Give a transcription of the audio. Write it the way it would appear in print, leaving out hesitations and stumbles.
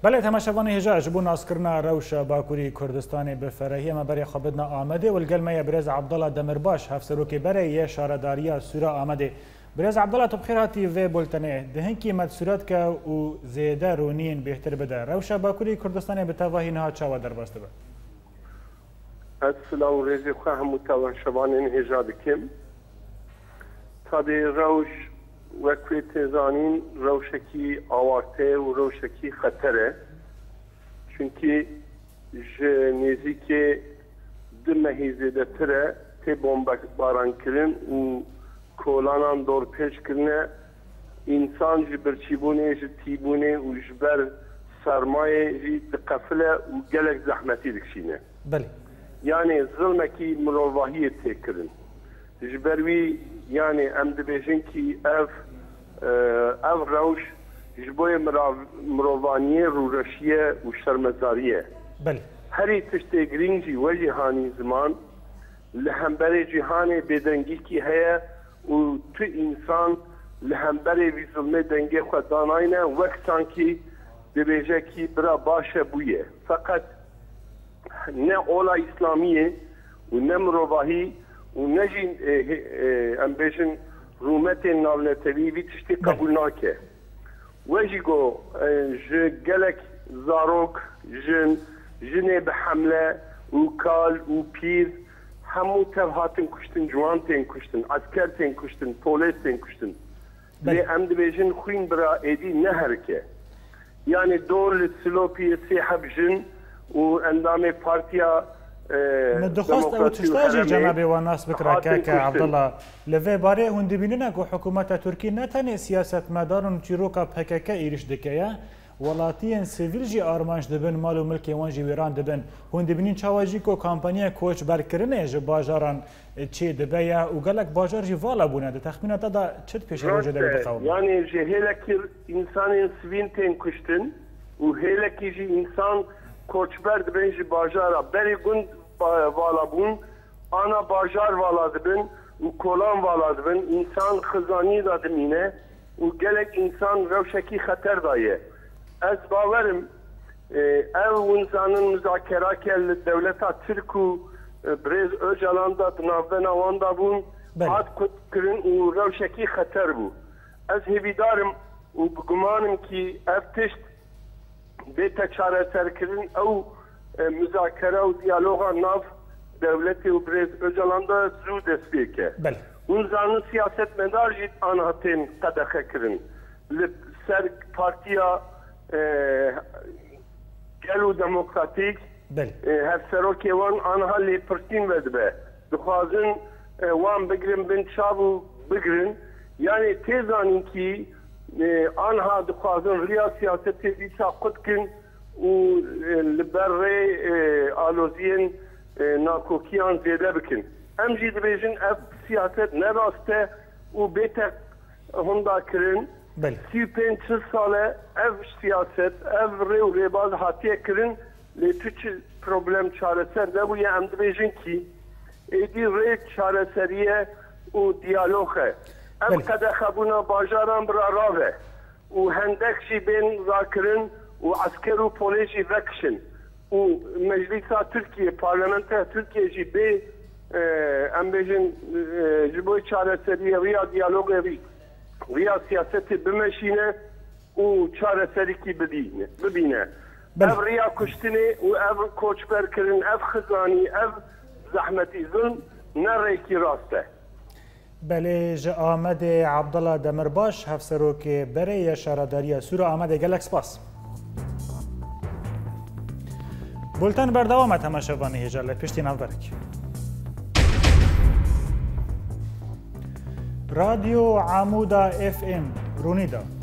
بله تماشاوان هجا جبو ناسکرنا روش باکوری کردستان بفرهی ما برای خبرنا آمده والگلمه برز عبدالله دمرباش هفسروکی برای شارداریا سورا آمده برز عبدالله تو بخیر هاتی و بولتنه دهنکی مد صورت که او زیده رونین بهتر بده روش باکوری کردستان بتواهی نها چاوا در باسته به السلام رزق خواهم متواشوان هجا بکم تابع روش وەکوێ تێزانین ڕەوشێکی ئاواتەیە و ڕەوشێکی خەتەرە چونکی ji nêzîkê di mehî zêdetir e tê bombebarankirîn û kolanan dorpêçkirine însan ji birçîbûnê ji tîbûnê û ji ber sermayê jî diqefile û gelek zehmetî dikişîne. Yani zilmekî mirovahiyê têkirin. Ji ber wî yani em dibêjin ki ev rewş ji bo mirovaniyê rûreşiye û şermezariye. Herî tiştê girîng jî we cîhanî ziman li hemberê cîhanê bêdengîkî heye û tu însan li hemberê vî zilmê dengê xwe danayne wek sankî dibêje ki bira baş e bûye. Feqet ne ola İslamiyê û ne mirovahî û ne jî em bêjin rûmetên navnetevî vî tiştê qebûl nake. We jî got ji gelek zarok, jin, jinê bi hemle û kal û pîr hemû tev hatin kuştin, ciwan tên kuştin, asker tên kuştin, polês tên kuştin. Lê em dibêjin xwîn bira êdî ne herike. Yani dor li Silopiyê sê heb jin û endamê partiya دخواست او تشتاجی جنابی و ناس بکره که عبدالله لوی باره هون دبینه که حکومت ترکی نتنی سیاست مدارن چیروکا پکک ایرش دکیه ولاتیان سیویل جی آرمانش دبن مال و ملک وان جی ویران دبن هون دبینین چاواجی کو کامپانیا کوچ برکرنه جی باجاران چی دبیه و گلک باجار جی والا بونه ده تخمینات دا چت پیش روجه دبی بخواب یعنی جی هیلکی انسان سوین تین کشتن و هیلکی جی انسان کوچبر دبن جی باجارا بری گند والا بون آنا باجار والا دبن و کولان والا دبن انسان خزانی دا دمینه و گلک انسان روشکی خطر دایه از باورم او انسانın müzakerake devleta Türk و برز Öcalan da navbena wanda bun hat kutkirin u rewşekî xeter bû ez hêvîdarim û bigumanım ki ev tişt bête çareserkirin ew müzakere û diyaloga nav devletê û Brêz Öcalan da zû dest pê ke. Hûn zanin siyasetmedar jî aniha tên qedexe kirin. Li ser partiya gel û demokratîk hevserokê wan aniha lêpirsîn vedibe. Dixwazin wan bigirin bin çav û bigirin. Yani tê zanîn ki aniha dixwazin riya siyasetê dîsa qutkin û li ber rê aloziyên nakokiyan zêde bikin. Em jî dibêjin ev siyaset ne rast e û bêtek hunda kirin. 35 sale ev siyaset, ev rê û rêbaz hatiye kirin lê tu çi problem çareser nebûye em dibêjin ki êdî rê çareseriye û diyalog e. Ev qedexebûna bajaran bira rav e û hendek jî bên rakirin û asker û polê jî vekişin û Meclisa Türkiye, Parlamenter Türkiye jî bê em bêjin ji bo çareseriye riya diyalogê vî riya siyasetê bimeşîne û çareserîkî bibîne. Ev riya kuştinê û ev koçberkirin, ev xizanî, ev zehmetî zulm ne rêkî rast e. Belê ji Amedê Abdallah Demirbaş hevserokê berê şaradariya Sûra Amedê gelek spas. Bulten berdewam e temaşevanî hêja li piştî navberek. راديو عمودة FM رونيدا